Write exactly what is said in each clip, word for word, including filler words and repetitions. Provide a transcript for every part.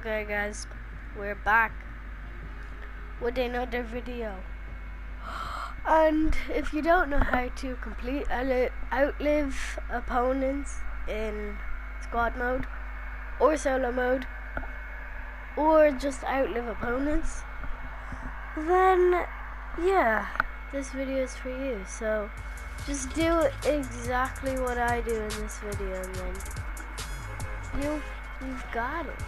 Okay guys, we're back with another video. And if you don't know how to complete outlive opponents in squad mode or solo mode or just outlive opponents, then yeah, this video is for you. So just do exactly what I do in this video and then you you've got it.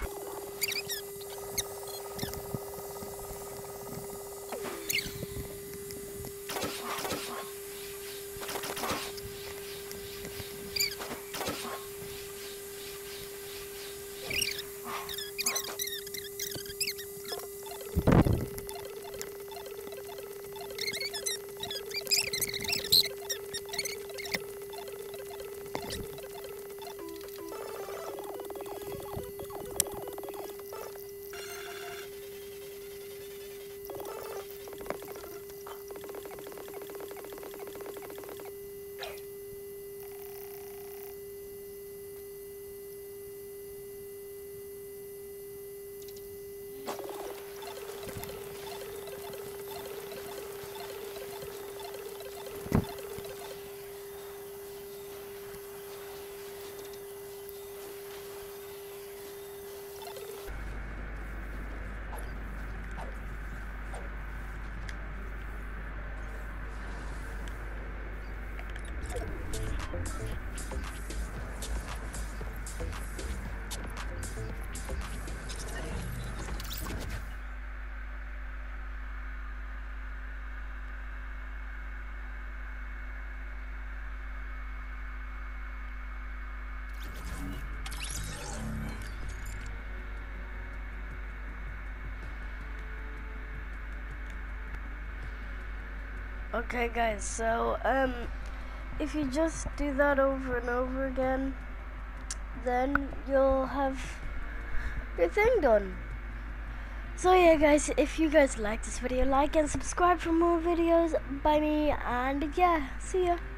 Okay guys, so um if you just do that over and over again, then you'll have your thing done. So yeah guys, if you guys like this video, like and subscribe for more videos by me, and yeah, see ya.